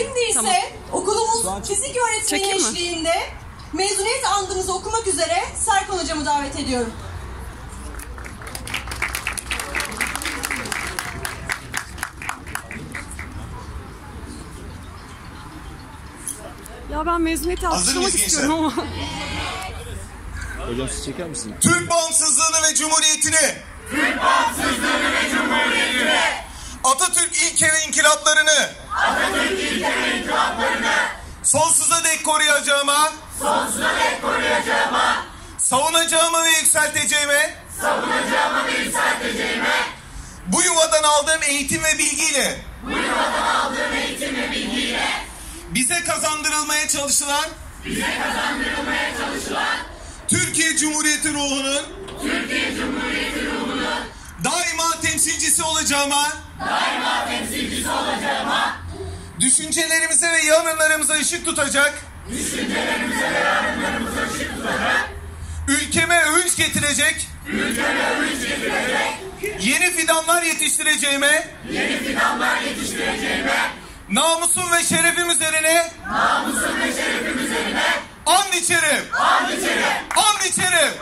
Şimdi ise okulumuz fizik öğretmeni eşliğinde mezuniyet andımızı okumak üzere Serkan hocamı davet ediyorum. Ya ben mezuniyeti alkışlamak istiyorum ama. Hocam siz çeker misiniz? Türk bağımsızlığını ve cumhuriyetini, Atatürk ilke ve inkılaplarını, sonsuza dek koruyacağıma, savunacağıma ve yükselteceğime, bu yuvadan aldığım eğitim ve bilgiyle, bize kazandırılmaya çalışılan Türkiye Cumhuriyeti ruhunun daima temsilcisi olacağıma, düşüncelerimize ve yarınlarımıza ışık tutacak, ülkeme övünç getirecek, yeni fidanlar yetiştireceğime, namusum ve şerefim üzerine and içerim. And içerim.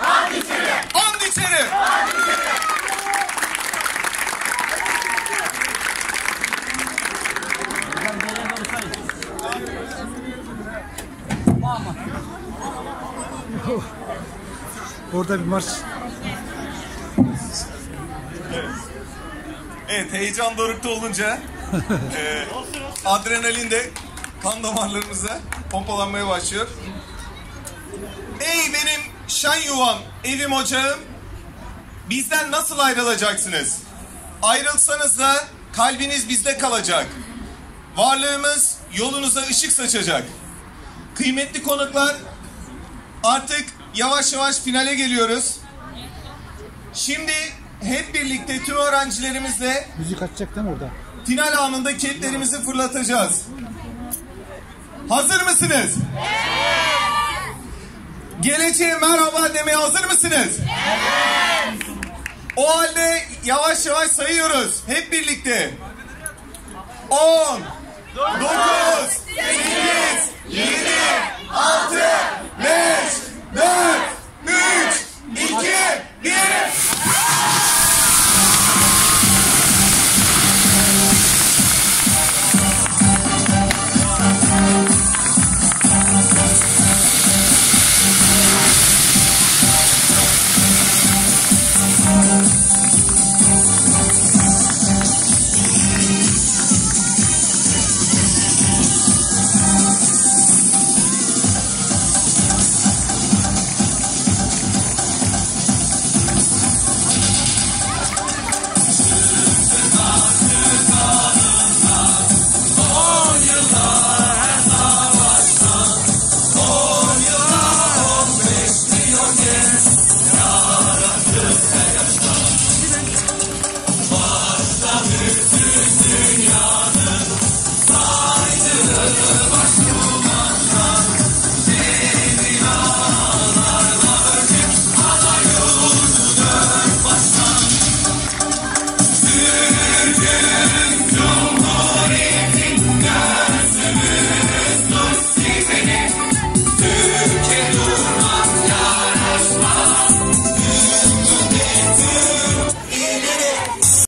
Orada bir marş. Evet, heyecan dorukta olunca adrenalin de kan damarlarımıza pompalanmaya başlıyor. Ey benim şen yuvam, evim ocağım, bizden nasıl ayrılacaksınız? Ayrılsanız da kalbiniz bizde kalacak. Varlığımız yolunuza ışık saçacak. Kıymetli konuklar, artık yavaş yavaş finale geliyoruz. Şimdi hep birlikte tüm öğrencilerimizle Müzik açacak değil mi orada? final anında keplerimizi fırlatacağız. Hazır mısınız? Evet. Geleceğe merhaba demeye hazır mısınız? Evet. O halde yavaş yavaş sayıyoruz. Hep birlikte. 10